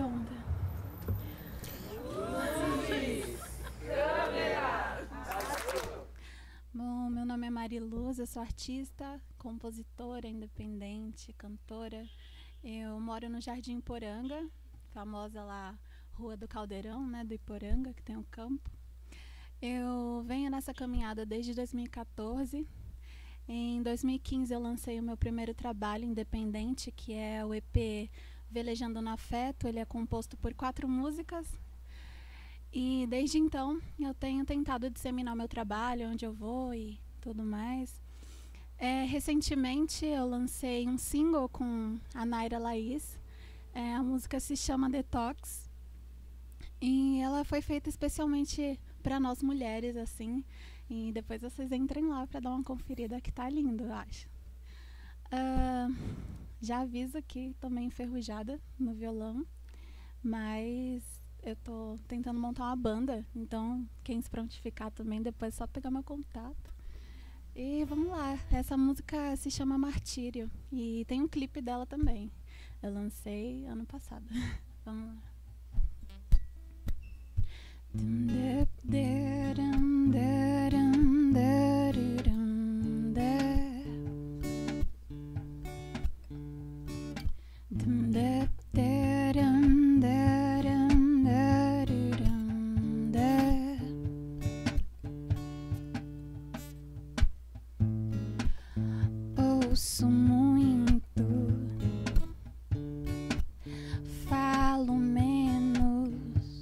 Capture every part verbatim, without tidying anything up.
Pronta. Bom, meu nome é Mariluz, eu sou artista, compositora, independente, cantora. Eu moro no Jardim Iporanga, famosa lá, Rua do Caldeirão, né, do Iporanga, que tem um campo. Eu venho nessa caminhada desde dois mil e quatorze. Em dois mil e quinze eu lancei o meu primeiro trabalho independente, que é o E P Velejando no Afeto. Ele é composto por quatro músicas. E desde então eu tenho tentado disseminar o meu trabalho, onde eu vou e tudo mais. É, recentemente eu lancei um single com a Naira Laís. É, a música se chama Detox. E ela foi feita especialmente para nós mulheres, assim. E depois vocês entrem lá para dar uma conferida, que tá lindo, eu acho. Uh, já aviso que tô meio enferrujada no violão, mas eu tô tentando montar uma banda, então quem se prontificar também, depois é só pegar meu contato. E vamos lá, essa música se chama Martírio e tem um clipe dela também. Eu lancei ano passado. Vamos lá. Ouço muito, falo menos,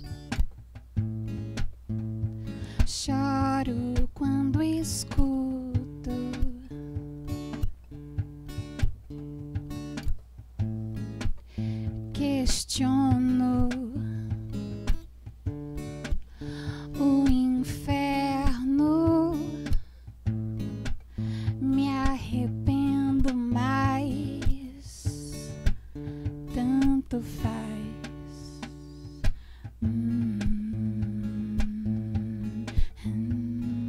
choro quando escuto, questiono o inferno, me arrependo mais, tanto faz. Hum, hum,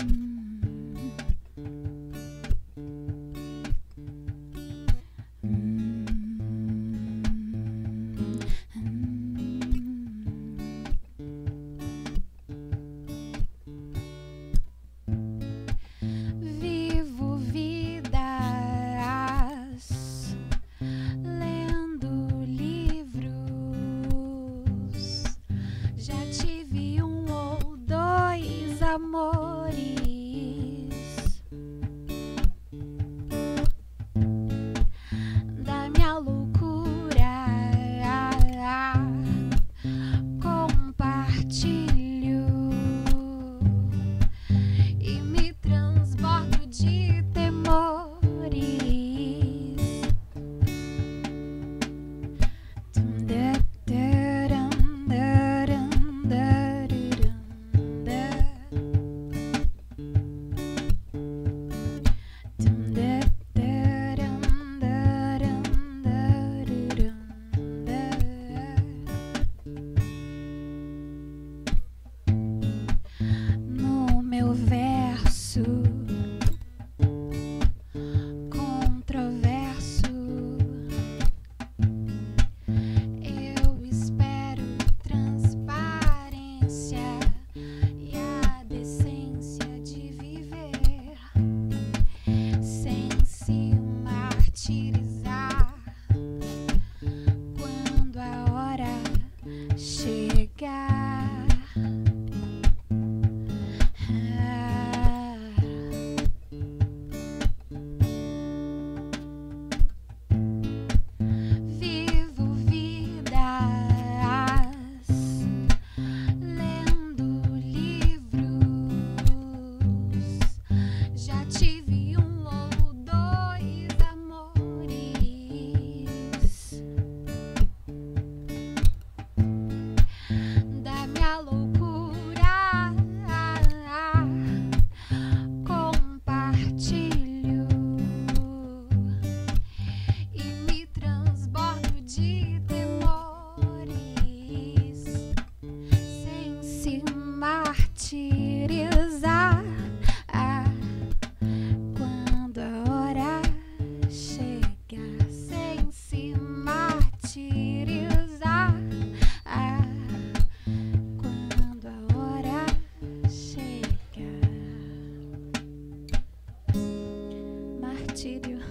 hum, hum. Vivo vidas, lendo livros, compartilho